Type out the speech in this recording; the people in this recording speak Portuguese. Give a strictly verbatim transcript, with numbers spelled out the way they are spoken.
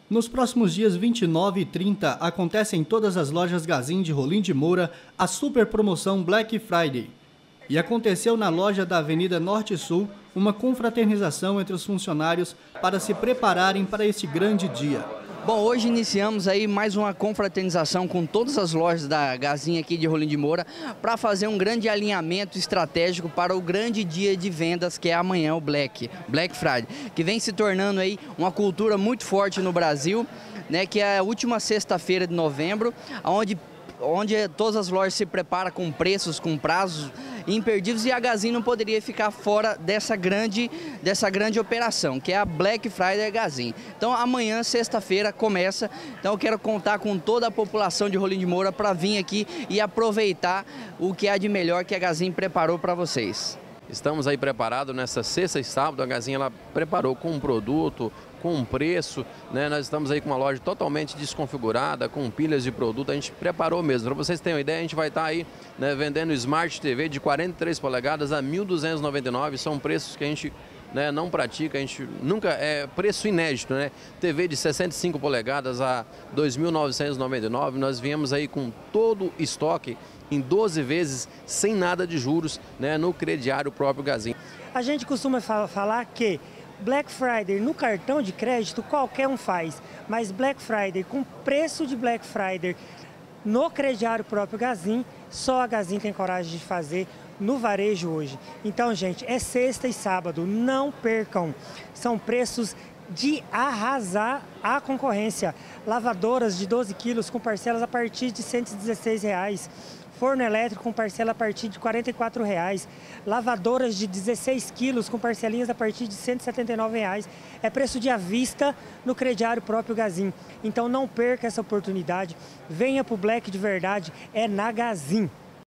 Nos próximos dias vinte e nove e trinta, acontece em todas as lojas Gazin de Rolim de Moura a super promoção Black Friday. E aconteceu na loja da Avenida Norte e Sul uma confraternização entre os funcionários para se prepararem para este grande dia. Bom, hoje iniciamos aí mais uma confraternização com todas as lojas da Gazin aqui de Rolim de Moura para fazer um grande alinhamento estratégico para o grande dia de vendas que é amanhã, o Black, Black Friday, que vem se tornando aí uma cultura muito forte no Brasil, né, que é a última sexta-feira de novembro, onde onde todas as lojas se preparam com preços, com prazos imperdíveis, e a Gazin não poderia ficar fora dessa grande, dessa grande operação, que é a Black Friday Gazin. Então amanhã, sexta-feira, começa, então eu quero contar com toda a população de Rolim de Moura para vir aqui e aproveitar o que há de melhor que a Gazin preparou para vocês. Estamos aí preparados nessa sexta e sábado, a Gazin ela preparou com um produto, com um preço, né? Nós estamos aí com uma loja totalmente desconfigurada, com pilhas de produto, a gente preparou mesmo. Para vocês terem uma ideia, a gente vai estar aí, né, vendendo Smart T V de quarenta e três polegadas a mil duzentos e noventa e nove, são preços que a gente, né, não pratica, a gente nunca, é preço inédito, né? T V de sessenta e cinco polegadas a dois mil novecentos e noventa e nove, nós viemos aí com todo o estoque em doze vezes, sem nada de juros, né, no crediário próprio Gazin. A gente costuma falar que Black Friday no cartão de crédito qualquer um faz, mas Black Friday com preço de Black Friday no crediário próprio Gazin, só a Gazin tem coragem de fazer no varejo hoje. Então, gente, é sexta e sábado, não percam. São preços de arrasar a concorrência. Lavadoras de doze quilos com parcelas a partir de cento e dezesseis reais. Forno elétrico com parcela a partir de quarenta e quatro reais. Lavadoras de dezesseis quilos com parcelinhas a partir de cento e setenta e nove reais. É preço de à vista no crediário próprio Gazin. Então não perca essa oportunidade. Venha para o Black de verdade, é na Gazin.